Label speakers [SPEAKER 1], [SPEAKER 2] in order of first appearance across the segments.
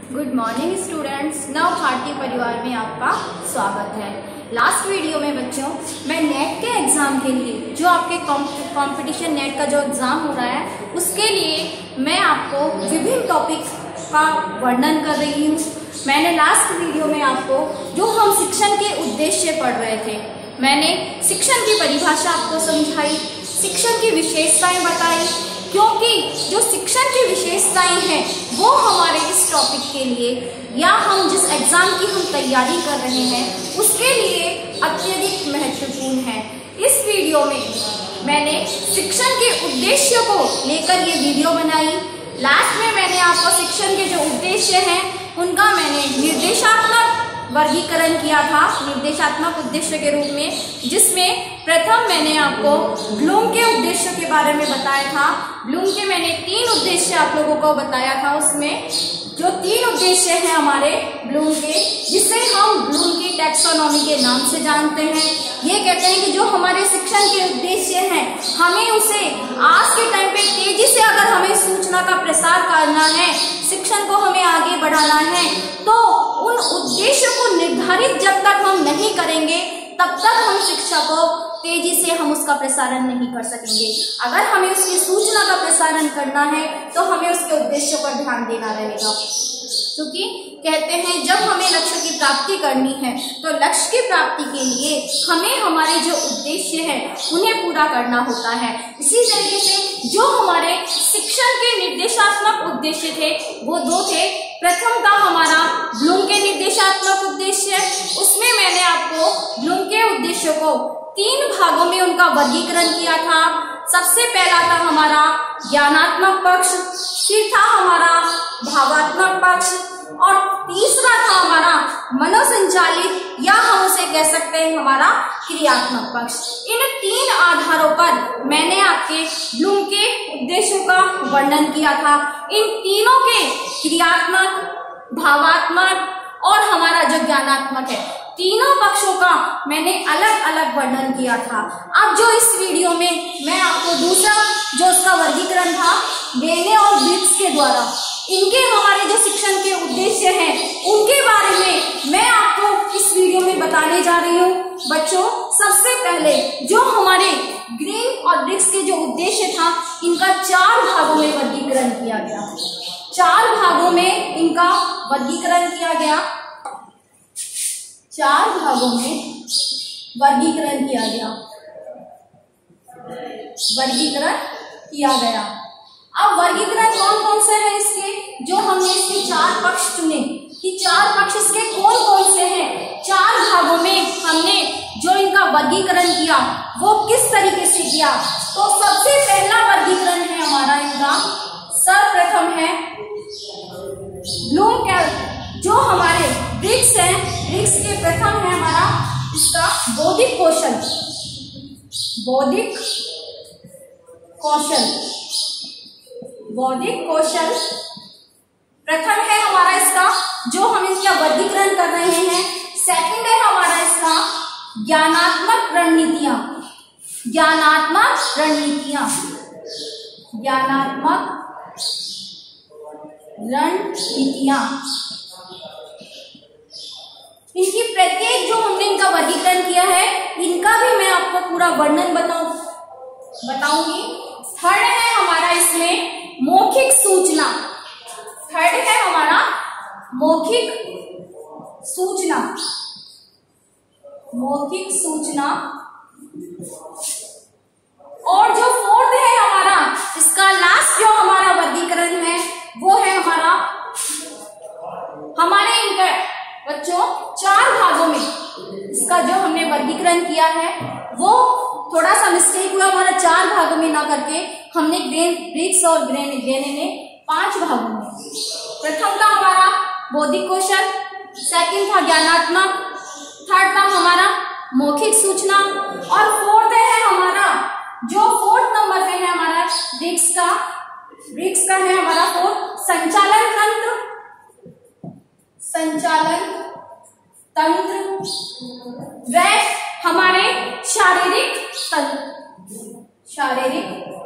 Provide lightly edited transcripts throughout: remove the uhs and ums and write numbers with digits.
[SPEAKER 1] Good morning students. नव भारतीय परिवार में आपका स्वागत है। लास्ट वीडियो में बच्चों मैं नेट के एग्जाम के लिए जो आपके कंपटीशन नेट का जो एग्जाम हो रहा है उसके लिए मैं आपको विभिन्न टॉपिक्स का वर्णन कर रही हूँ। मैंने लास्ट वीडियो में आपको जो हम शिक्षण के उद्देश्य पढ़ रहे थे, मैंने शिक्षण की परिभाषा आपको समझाई, शिक्षण की विशेषताएं बताई, क्योंकि जो शिक्षण की विशेषताएं हैं वो हमारे इस टॉपिक के लिए या हम जिस एग्जाम की हम तैयारी कर रहे हैं उसके लिए अत्यधिक महत्वपूर्ण है। इस वीडियो में मैंने शिक्षण के उद्देश्य को लेकर ये वीडियो बनाई। लास्ट में मैंने आपको शिक्षण के जो उद्देश्य हैं उनका मैंने निर्देशात्मक वर्गीकरण किया था, निर्देशात्मक उद्देश्य के रूप में, जिसमें प्रथम मैंने आपको ब्लूम के उद्देश्य के बारे में बताया था। ब्लूम के मैंने 3 उद्देश्य आप लोगों को बताया था। उसमें जो 3 उद्देश्य हैं हमारे ब्लूम के, जिसे हम ब्लूम की टैक्सोनॉमी के नाम से जानते हैं। ये कहते हैं कि जो हमारे शिक्षण के उद्देश्य हैं हमें उसे आज के टाइम पे तेजी से अगर हमें सूचना का प्रसार करना है, शिक्षण को हमें आगे बढ़ाना है, तो उन उद्देश्यों को निर्धारित जब तक हम नहीं करेंगे तब तक हम शिक्षा को तेजी से हम उसका प्रसारण नहीं कर सकेंगे। अगर हमें उसकी सूचना का प्रसारण करना है तो हमें उसके उद्देश्यों पर ध्यान देना रहेगा, क्योंकि कहते हैं जब हमें लक्ष्य की प्राप्ति करनी है तो लक्ष्य की प्राप्ति के लिए हमें हमारे जो उद्देश्य है उन्हें पूरा करना होता है। इसी तरीके से जो हमारे शिक्षण के निर्देशात्मक उद्देश्य थे वो 2 थे। प्रथम था हमारा ब्लूम के निर्देशात्मक उद्देश्य, उसमें मैंने आपको ब्लूम के उद्देश्यों को 3 भागों में उनका वर्गीकरण किया था। सबसे पहला था हमारा ज्ञानात्मक पक्ष, फिर था हमारा भावात्मक पक्ष और तीसरा था हमारा मनोसंचालित या हम उसे कह सकते हैं हमारा क्रियात्मक पक्ष। इन 3 आधारों पर मैंने आपके ब्लूम के उद्देश्यों का वर्णन किया था। इन तीनों के क्रियात्मक, भावात्मक और हमारा जो ज्ञानात्मक है, तीनों पक्षों का मैंने अलग अलग वर्णन किया था। अब जो इस वीडियो में मैं आपको दूसरा जो उसका वर्गीकरण था बेने और ब्रिग्स के द्वारा, इनके हमारे जो शिक्षण के उद्देश्य हैं उनके बारे में मैं आपको इस वीडियो में बताने जा रही हूँ। बच्चों, सबसे पहले जो हमारे ग्रीन और ब्रिग्स के जो उद्देश्य था इनका 4 भागों में वर्गीकरण किया गया। 4 भागों में इनका वर्गीकरण किया गया। 4 भागों में वर्गीकरण किया गया। अब वर्गीकरण कौन कौन से हैं इसके, जो हमने इसके 4 पक्ष चुने कि 4 पक्ष इसके कौन कौन से हैं। 4 भागों में हमने जो इनका वर्गीकरण किया वो किस तरीके से किया। तो सबसे पहला वर्गीकरण है हमारा इनका, सर्वप्रथम है ब्लूम का जो हमारे ब्रिग्स हैं, ब्रिग्स के प्रथम है हमारा इसका बौद्धिक कौशल। प्रथम है हमारा इसका जो हम इसका वर्गीकरण कर रहे हैं। सेकंड है हमारा इसका ज्ञानात्मक रणनीतियां। इनकी प्रत्येक जो हमने इनका वर्गीकरण किया है इनका भी मैं आपको पूरा वर्णन बताऊंगी। थर्ड है हमारा इसमें मौखिक सूचना। और जो फोर्थ है हमारा इसका लास्ट जो हमारा वर्गीकरण है वो है हमारा हमारे इनका बच्चों 4 भागों में इसका जो हमने वर्गीकरण किया है वो थोड़ा सा मिस्टेक हुआ, हमारा 4 भागों में ना करके हमने ब्रिग्स और बेने ने 5 भागों में। प्रथम था हमारा बौद्धिक कौशल, सेकंड था ज्ञानात्मक, थर्ड था हमारा मौखिक सूचना और फोर्थ है हमारा जो 4th नंबर पे है हमारा ब्रिग्स का है हमारा 4th संचालन तंत्र व हमारे शारीरिक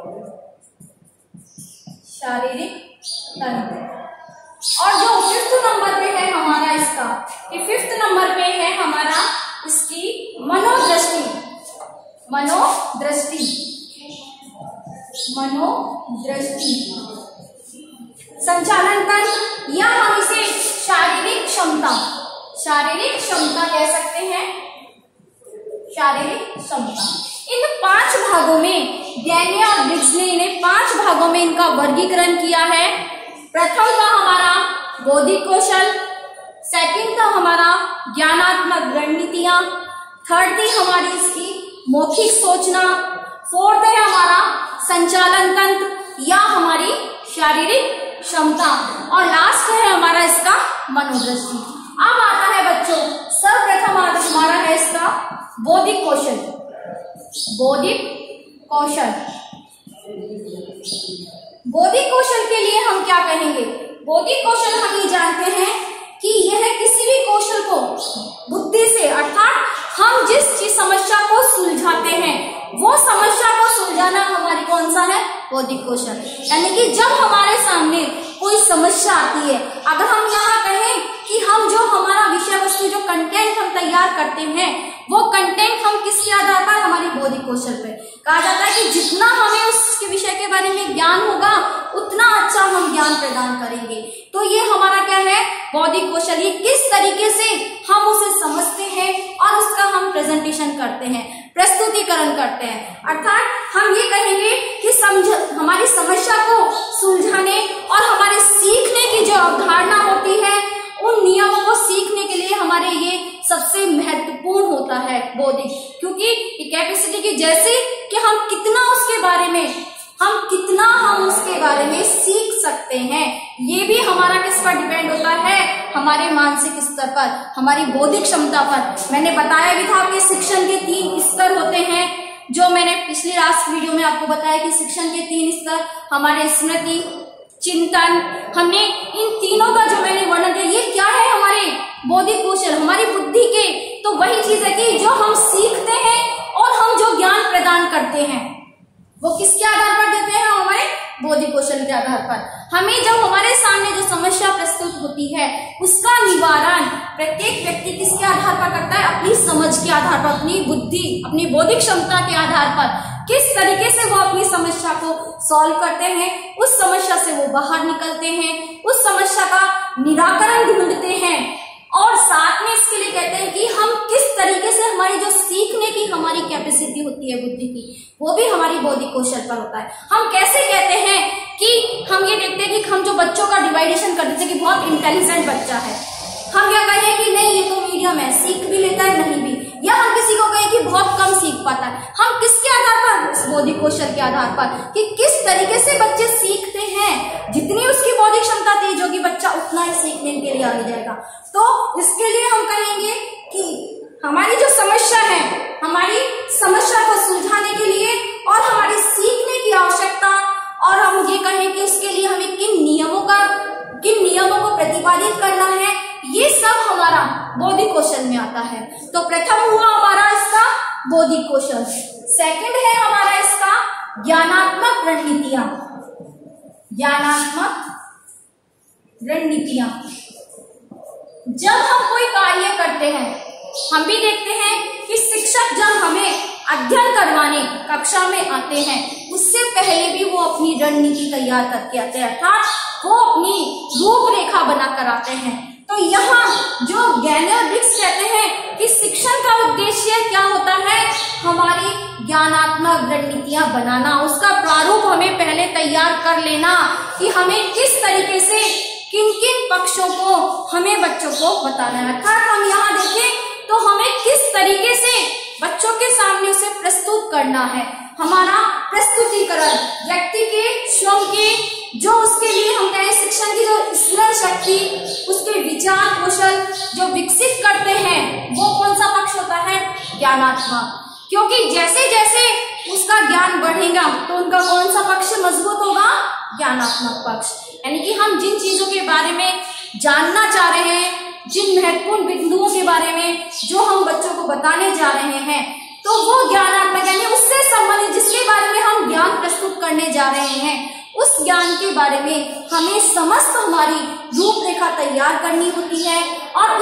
[SPEAKER 1] तंत्र। और जो 5th नंबर पे है हमारा इसका, ये 5th नंबर पे है हमारा इसकी मनोदृष्टि। मनोदृष्टि, मनोदृष्टि, संचालन तंत्र या हम इसे शारीरिक क्षमता, शारीरिक क्षमता कह सकते हैं, शारीरिक क्षमता। इन 5 भागों में गैनिया और ब्रिग्स ने इन्हें 5 भागों में इनका वर्गीकरण किया है। प्रथम था हमारा बौद्धिक कौशल, सेकंड था हमारा ज्ञानात्मक रणनीतियां, थर्ड थी हमारी इसकी मौखिक सोचना, फोर्थ है हमारा संचालन तंत्र या हमारी शारीरिक क्षमता, और लास्ट है हमारा इसका मनोदृष्टि। अब आता है बच्चों सर्वप्रथम हमारा है इसका बौद्धिक कौशल। बौद्धिक कौशल, बौद्धिक कौशल के लिए हम क्या कहेंगे? बौद्धिक कौशल हम ये जानते हैं कि यह किसी भी कौशल को बुद्धि से, अर्थात हम जिस चीज समस्या को सुलझाते हैं वो समस्या को सुलझाना हमारी कौन सा है? बौद्धिक कौशल। यानी कि जब हमारे सामने कोई समस्या आती है, अगर हम यहाँ कहें कि हम जो हमारा विषय वस्तु जो कंटेंट हम तैयार करते हैं वो कंटेंट हम किसके आधार पर? हमारी बौद्धिक कौशल पे। कहा जाता है कि जितना हमें उसके विषय के बारे में ज्ञान होगा उतना अच्छा हम ज्ञान प्रदान करेंगे। तो ये हमारा क्या है? बौद्धिक कौशल। ये किस तरीके से हम उसे समझते हैं और उसका हम प्रेजेंटेशन करते हैं, प्रस्तुतिकरण करते हैं। अर्थात हम ये कहेंगे कि हमारी समस्या को सुलझाने और हमारे सीखने की जो अवधारणा होती है उन नियमों को सीखने के लिए हमारे ये सबसे महत्वपूर्ण होता है बौद्धिक, क्योंकि ये कैपेसिटी की जैसे कि हम कितना उसके बारे में सीख सकते हैं, ये भी हमारा किस पर डिपेंड होता है? हमारे मानसिक स्तर पर, हमारी बौद्धिक क्षमता पर। मैंने बताया भी था कि शिक्षण के 3 स्तर होते हैं, जो मैंने पिछली लास्ट वीडियो में आपको बताया कि शिक्षण के 3 स्तर हमारे स्मृति, चिंतन, हमने इन तीनों का जो मैंने वर्णन किया, ये क्या है? हमारे बौद्धिक कौशल, हमारी बुद्धि के। तो वही चीज है कि जो हम सीखते हैं और हम जो ज्ञान प्रदान करते हैं वो किसके आधार पर देते हैं? हमारे बौद्धिक कौशल के आधार पर। हमें जब हमारे सामने जो समस्या प्रस्तुत होती है उसका निवारण प्रत्येक व्यक्ति किसके आधार पर करता है? अपनी समझ के आधार पर, अपनी बुद्धि, अपनी बौद्धिक क्षमता के आधार पर किस तरीके से वो अपनी समस्या को सॉल्व करते हैं, उस समस्या से वो बाहर निकलते हैं, उस समस्या का निराकरण ढूंढते हैं। और साथ में इसके लिए कहते हैं कि हम किस तरीके से हमारी जो सीखने की हमारी कैपेसिटी होती है बुद्धि की, वो भी हमारी बौद्धिक कौशल पर होता है। हम कैसे कहते हैं कि हम ये देखते हैं कि हम जो बच्चों का डिवाइडेशन कर देते हैं कि बहुत इंटेलिजेंट बच्चा है, हम क्या कहें कि नहीं ये तो मीडियम है, सीख भी लेता है नहीं भी, या हम किसी को कहें कि बहुत कम सीख पाता है। हम किसके आधार पर? बौद्धिक कौशल के आधार पर, कि किस तरीके से बच्चे सीखते हैं। जितनी उसकी बौद्धिक क्षमता तेज होगी बच्चा उतना ही सीखने के लिए आगे जाएगा। तो इसके लिए हम कहेंगे कि हमारी जो समस्या है, हमारी समस्या को सुलझाने के लिए और हमारी सीखने की आवश्यकता, और हम ये कहें कि उसके लिए हमें किन नियमों को प्रतिपादित करना है, ये सब हमारा बौद्धिक कौशल में आता है। तो प्रथम हुआ हमारा इसका बौद्धिक कौशल। सेकंड है हमारा इसका ज्ञानात्मक रणनीतियां। ज्ञानात्मक रणनीतियां, जब हम कोई कार्य करते हैं हम भी देखते हैं कि शिक्षक जब हमें अध्ययन करवाने कक्षा में आते हैं उससे पहले भी वो अपनी रणनीति तैयार करके आते हैं, अर्थात वो अपनी रूपरेखा बनाकर आते हैं। तो यहाँ जो गैनिया और ब्रिग्स कहते हैं कि शिक्षण का उद्देश्य क्या होता है? हमारी ज्ञानात्मक रणनीतियां बनाना, उसका प्रारूप हमें पहले तैयार कर लेना कि हमें किस तरीके से किन किन पक्षों को हमें बच्चों को बताना है। अर्थात हम यहाँ देखें तो हमें किस तरीके से बच्चों के सामने उसे प्रस्तुत करना है। हमारा प्रस्तुतिकरण व्यक्ति के स्वयं के जो उसके लिए हम कहें शिक्षण की जो स्मरण शक्ति, उसके विचार कौशल जो विकसित करते हैं वो कौन सा पक्ष होता है? ज्ञानात्मक। क्योंकि जैसे जैसे उसका ज्ञान बढ़ेगा तो उनका कौन सा पक्ष मजबूत होगा? ज्ञानात्मक पक्ष। यानी कि हम जिन चीजों के बारे में जानना चाह रहे हैं, जिन महत्वपूर्ण बिंदुओं के बारे में जो हम बच्चों को बताने जा रहे हैं, तो वो ज्ञानात्मक यानी उससे संबंधित जिसके बारे में हम ज्ञान प्रस्तुत करने जा रहे हैं उस ज्ञान के बारे में हमें समस्त हमारी रूपरेखा तैयार तैयार करनी होती है और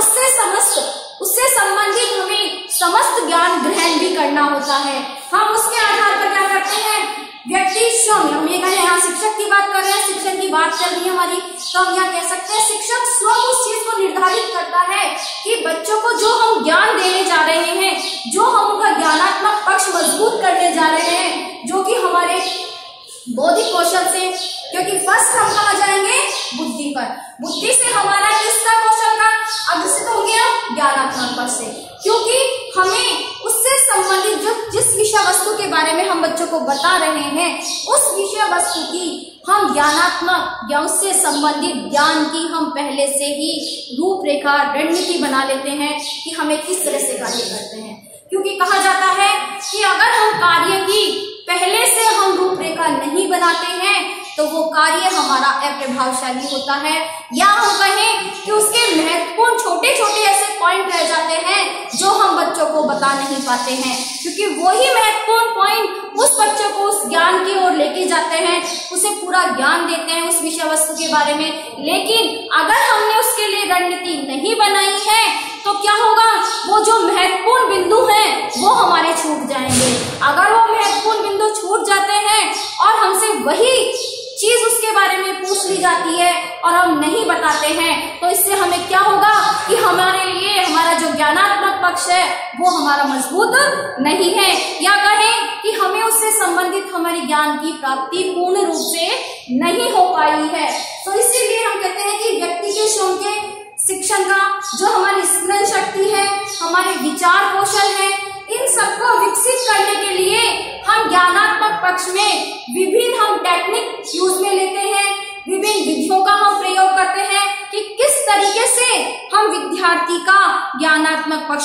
[SPEAKER 1] उससे संबंधित हमें समस्त ज्ञान ग्रहण भी करना होता है। हम उसके आधार पर क्या करते हैं, व्यक्ति स्वयं, हम ये कहें यहाँ शिक्षक की बात कर रहे हैं, शिक्षण की बात चल रही है हमारी, तो हम यहाँ कह सकते हैं शिक्षक स्वयं उस चीज को निर्धारित करता है कि बच्चों को जो हम ज्ञान देने जा रहे हैं, जो हम उनका ज्ञानात्मक पक्ष मजबूत करने जा रहे हैं, जो कि हमारे बौद्धिक कौशल से, क्योंकि फर्स्ट हम कहाँ जाएंगे, बुद्धि पर, बुद्धि से हमारा किसका कौशल का अग्रसित हो गया, ज्ञानात्मक पक्ष से, क्योंकि हमें उससे संबंधित जो जिस विषय वस्तु के बारे में हम बच्चों को बता रहे हैं, उस विषय वस्तु की हम ज्ञानात्मक या उससे संबंधित ज्ञान की हम पहले से ही रूपरेखा रणनीति बना लेते हैं कि हमें किस तरह से कार्य करते हैं। क्योंकि कहा जाता है कि अगर हम कार्य की पहले से हम रूपरेखा नहीं बनाते हैं तो वो कार्य हमारा अप्रभावशाली होता है, या हम कहें कि उसके महत्वपूर्ण छोटे छोटे ऐसे पॉइंट रह जाते हैं जो हम बच्चों को बता नहीं पाते हैं, क्योंकि वही महत्वपूर्ण पॉइंट उस बच्चों को उस ज्ञान की ओर लेके जाते हैं, उसे पूरा ज्ञान देते हैं उस विषय वस्तु के बारे में। लेकिन अगर हमने उसके लिए रणनीति नहीं बनाई है तो क्या होगा, वो जो महत्वपूर्ण बिंदु हैं वो हमारे छूट जाएंगे। अगर वो महत्वपूर्ण बिंदु छूट जाते हैं और हमसे वही चीज उसके बारे में पूछ ली जाती है और हम नहीं बताते हैं, तो इससे हमें क्या होगा कि हमारे लिए हमारा जो ज्ञानात्मक पक्ष है वो हमारा मजबूत नहीं है, या कहें कि हमें उससे संबंधित हमारी ज्ञान की प्राप्ति पूर्ण रूप से नहीं हो पाई है। तो इसीलिए हम कहते हैं कि व्यक्ति के स्वयं के शिक्षण का जो हमारी स्मरण शक्ति है, हमारे विचार कौशल है, इन सबको विकसित करने के लिए हम ज्ञानात्मक पक्ष में विभिन्न हम टेक्निक यूज में लेते हैं, विभिन्न विधियों का हम प्रयोग करते हैं कि किस तरीके से हम विद्यार्थी का ज्ञानात्मक पक्ष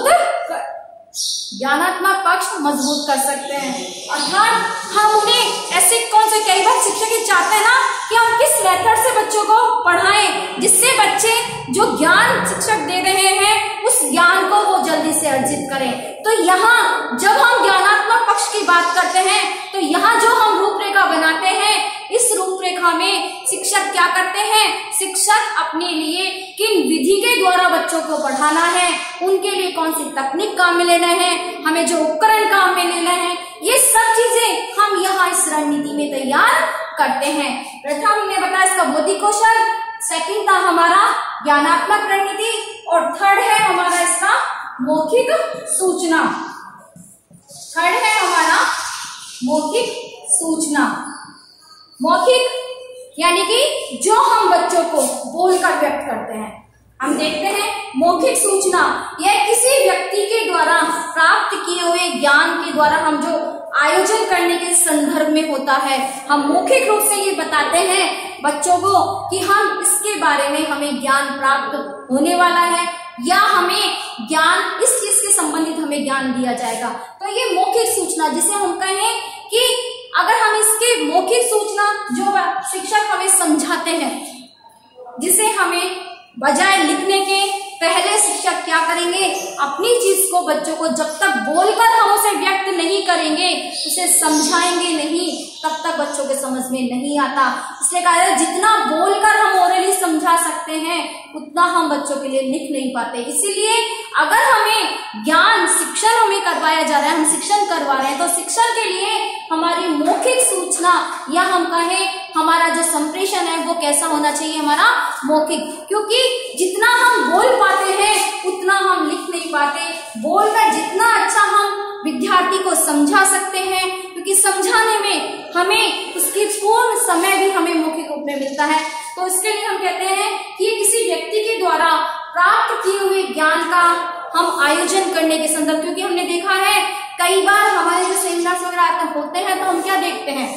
[SPEAKER 1] मजबूत कर सकते हैं। अर्थात हम उन्हें ऐसे कौन से, कई बार शिक्षक ये चाहते हैं ना कि हम किस मेथड से बच्चों को पढ़ाएं जिससे बच्चे जो ज्ञान शिक्षक दे रहे हैं उस ज्ञान को वो जल्दी से अर्जित करें। तो यहाँ जब हम ज्ञानात्मक पक्ष की बात करते हैं तो यहाँ जो हम रूपरेखा बनाते हैं, इस रूपरेखा में शिक्षक क्या करते हैं, शिक्षक अपने लिए किन विधि के द्वारा बच्चों को पढ़ाना है, उनके लिए कौन सी तकनीक काम में लेना है, हमें जो उपकरण काम में लेना है, ये सब चीजें हम यहाँ इस रणनीति में तैयार करते हैं। प्रथम हमने बताया इसका बौद्धिक कौशल, सेकंड था हमारा ज्ञानात्मक रणनीति, और थर्ड है हमारा इसका मौखिक सूचना। थर्ड है हमारा मौखिक सूचना। मौखिक यानी कि जो हम बच्चों को बोलकर व्यक्त करते हैं। हम देखते हैं मौखिक सूचना यह किसी व्यक्ति के द्वारा प्राप्त किए हुए ज्ञान के द्वारा हम जो आयोजन करने के संदर्भ में होता है। हम मौखिक रूप से ये बताते हैं बच्चों को कि हम इसके बारे में हमें ज्ञान प्राप्त होने वाला है, या हमें ज्ञान इस चीज के संबंधित हमें ज्ञान दिया जाएगा। तो ये मौखिक सूचना, जिसे हम कहें कि अगर हम इसके मौखिक सूचना जो शिक्षक हमें समझाते हैं, जिसे हमें बजाय लिखने के पहले शिक्षक क्या करेंगे, अपनी चीज को बच्चों को जब तक बोलकर हम उसे व्यक्त नहीं करेंगे, उसे समझाएंगे नहीं, तब तक बच्चों के समझ में नहीं आता। इसलिए कहा जाए जितना बोलकर हम ओरली समझा सकते हैं उतना हम बच्चों के लिए लिख नहीं पाते। इसीलिए अगर हमें ज्ञान शिक्षण हमें करवाया जा रहा है, हम शिक्षण करवा रहे हैं, तो शिक्षण के लिए हमारी मौखिक सूचना या हम कहें हमारा जो संप्रेषण है वो कैसा होना चाहिए, हमारा मौखिक। क्योंकि जितना हम बोल पाते हैं उतना हम लिख नहीं पाते। बोलकर जितना अच्छा हम विद्यार्थी को समझा सकते हैं, क्योंकि समझाने में हमें उसकी पूर्ण समय भी हमें मौखिक रूप में मिलता है। तो इसके लिए हम कहते हैं कि ये किसी व्यक्ति के द्वारा प्राप्त किए हुए ज्ञान का हम आयोजन करने के संदर्भ, क्योंकि हमने देखा है कई बार हमारे जो सेमिनार्स वगैरह होते हैं तो हम क्या देखते हैं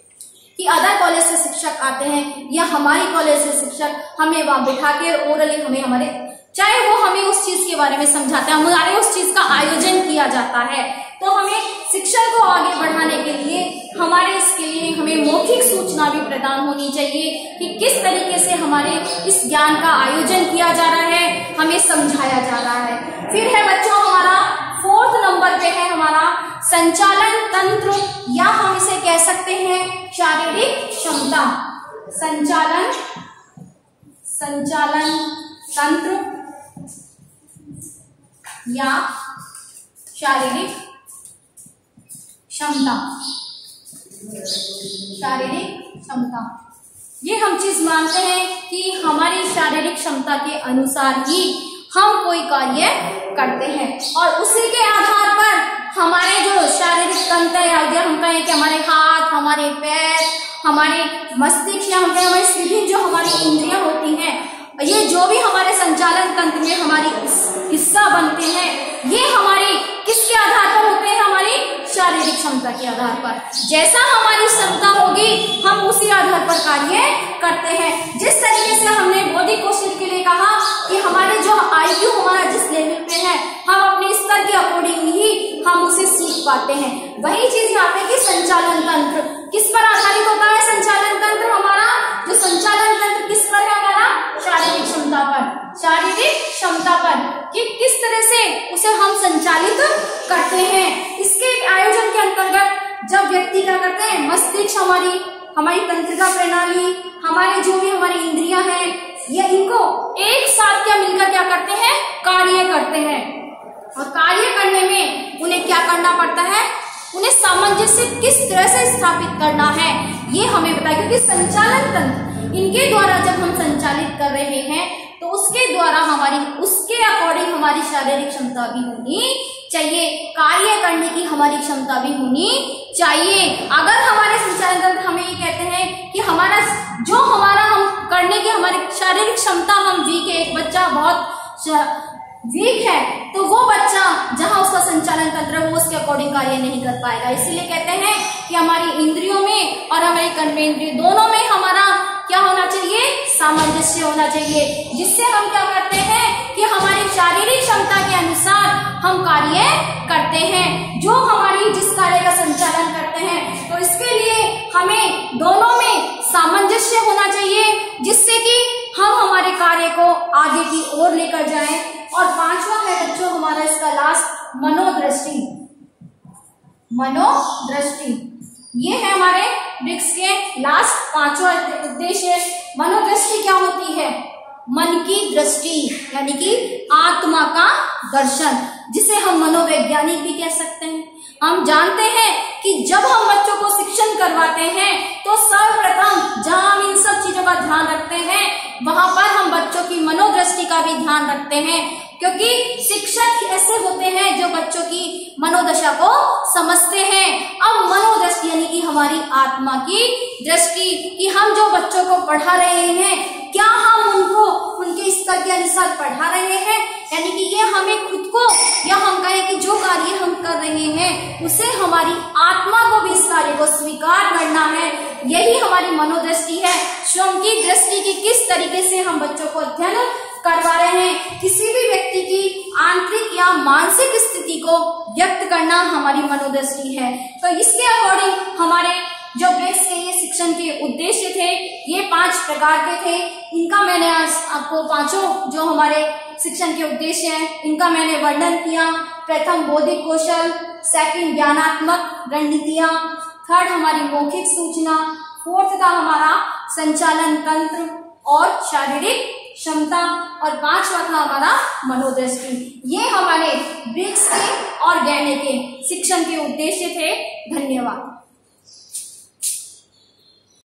[SPEAKER 1] कि अदर कॉलेज से शिक्षक आते हैं या हमारी कॉलेज से शिक्षक हमें वहां बिठा के ओरली हमें हमारे चाहे वो हमें उस चीज के बारे में समझाते हैं, हमारे उस चीज का आयोजन किया जाता है। तो हमें शिक्षण को आगे बढ़ाने के लिए हमारे इसके लिए हमें मौखिक सूचना भी प्रदान होनी चाहिए कि किस तरीके से हमारे इस ज्ञान का आयोजन किया जा रहा है, हमें समझाया जा रहा है। फिर है बच्चों हमारा 4th नंबर पे है हमारा संचालन तंत्र, या हम इसे कह सकते हैं शारीरिक क्षमता। संचालन संचालन तंत्र या शारीरिक क्षमता। शारीरिक क्षमता, ये हम चीज मानते हैं कि हमारी शारीरिक क्षमता के अनुसार ही हम कोई कार्य करते हैं और उसी के आधार पर हमारे जो शारीरिक तंत्र है, अगर हम कहें कि हमारे हाथ, हमारे पैर, हमारे मस्तिष्क या हम कहें हमारी विभिन्न जो हमारी इंद्रियां होती हैं, ये जो भी हमारे संचालन तंत्र में हमारी हिस्सा बनते हैं, ये हमारी किसके आधार पर होते हैं? हमारी शारीरिक क्षमता के आधार पर। जैसा हमारी क्षमता होगी हम उसी आधार पर कार्य करते हैं। जिस तरीके से हमने बौद्धिक कौशल के लिए कहा कि हमारे जो IQ हमारा जिस लेवल पे है, हम अपने स्तर के अकॉर्डिंग ही हम उसे सीख पाते हैं। वही चीज यहाँ पे कि संचालन तंत्र किस पर आधारित होता है? संचालन तंत्र हमारा जो संचालन तंत्र किस पर है? हमारा शारीरिक क्षमता पर। शारीरिक क्षमता पर कि किस तरह से उसे हम संचालित करते हैं। इसके आयोजन के अंतर्गत जब व्यक्ति क्या करते हैं, मस्तिष्क हमारी तंत्रिका प्रणाली, हमारे जो भी हमारी इंद्रियां हैं, ये इनको एक साथ क्या मिलकर क्या करते हैं? कार्य करते हैं। और कार्य करने में उन्हें क्या करना पड़ता है? उन्हें सामंजस्य किस तरह से स्थापित करना है ये हमें बताया, क्योंकि संचालन तंत्र इनके द्वारा जब हम संचालित कर रहे हैं तो उसके द्वारा उसके अकॉर्डिंग हमारी शारीरिक क्षमता भी होनी चाहिए, कार्य करने की हमारी क्षमता भी होनी चाहिए। अगर हमारे संचालन तंत्र हमें ये कहते हैं कि हमारा हम करने की हमारी शारीरिक क्षमता हम वीक है, एक बच्चा बहुत वीक है, तो वो बच्चा जहां उसका संचालन तंत्र वो उसके अकॉर्डिंग कार्य नहीं कर पाएगा। इसीलिए कहते हैं कि हमारी इंद्रियों में और हमारी कर्मेंद्रिय दोनों में हमारा क्या होना चाहिए? सामंजस्य होना चाहिए, जिससे हम क्या करते हैं कि हमारी शारीरिक क्षमता के अनुसार हम कार्य करते हैं, जो हमारी जिस कार्य का संचालन करते हैं। तो इसके लिए हमें दोनों में सामंजस्य होना चाहिए, जिससे कि हम हमारे कार्य को आगे की ओर लेकर जाएं। और पांचवा है बच्चों हमारा इसका लास्ट, मनोदृष्टि। मनोदृष्टि ये है हमारे ब्रिक्स के लास्ट पांचवा उद्देश्य। मनोदृष्टि क्या होती है? मन की दृष्टि, यानी कि आत्मा का दर्शन, जिसे हम मनोवैज्ञानिक भी कह सकते हैं। हम जानते हैं कि जब हम बच्चों को शिक्षण करवाते हैं तो सर्वप्रथम जहां हम इन सब चीजों का ध्यान रखते हैं वहां पर हम बच्चों की मनोदृष्टि का भी ध्यान रखते हैं, क्योंकि शिक्षक ऐसे होते हैं जो बच्चों की मनोदशा को समझते हैं। अब मनोदृष्टि यानी कि हमारी आत्मा की दृष्टि, कि हम जो बच्चों को पढ़ा रहे हैं क्या हम उनको उनके स्तर के अनुसार पढ़ा रहे हैं, यानी कि ये हमें खुद को या हम कहें कि जो कार्य हम कर रहे हैं उसे हमारी आत्मा को भी इस कार्य को स्वीकार करना है। यही हमारी मनोदृष्टि है। स्वयं की दृष्टि की किस तरीके से हम बच्चों को अध्ययन करवा रहे हैं, किसी भी व्यक्ति की आंतरिक या मानसिक स्थिति को व्यक्त करना हमारी मनोदृष्टि है। तो इसके अकॉर्डिंग हमारे जो ब्रिक्स के ये शिक्षण के उद्देश्य थे ये 5 प्रकार के थे। इनका मैंने आज आपको पांचों जो हमारे शिक्षण के उद्देश्य हैं इनका मैंने वर्णन किया। प्रथम बौद्धिक कौशल, सेकंड ज्ञानात्मक रणनीतियां, थर्ड हमारी मौखिक सूचना, फोर्थ था हमारा संचालन तंत्र और शारीरिक क्षमता, और 5वां था हमारा मनोदृष्टि। ये हमारे ब्रिक्स के और गैने के शिक्षण के उद्देश्य थे। धन्यवाद।